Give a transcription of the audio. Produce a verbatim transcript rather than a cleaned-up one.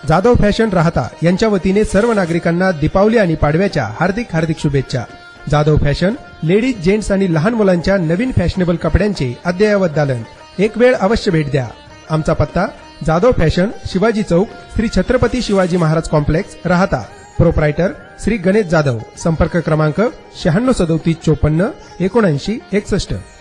Jadhav fashion राहता यांच्या वतीने सर्व नागरिकांना दीपावली आणि पाडव्याच्या हार्दिक हार्दिक शुभेच्छा। जाधव फॅशन लेडीज, जेंट्स आणि लहान मुलांच्या नवीन फॅशनेबल कपड्यांचे अद्ययावत दालन। एक वेळ अवश्य भेट द्या। आमचा पत्ता जाधव फॅशन, शिवाजी चौक, श्री छत्रपती शिवाजी महाराज कॉम्प्लेक्स, राहता। प्रोप्रायटर श्री गणेश जाधव। संपर्क क्रमांक शहाण्णव सदोतीस चोपन्न एकोणऐंशी एकसष्ट।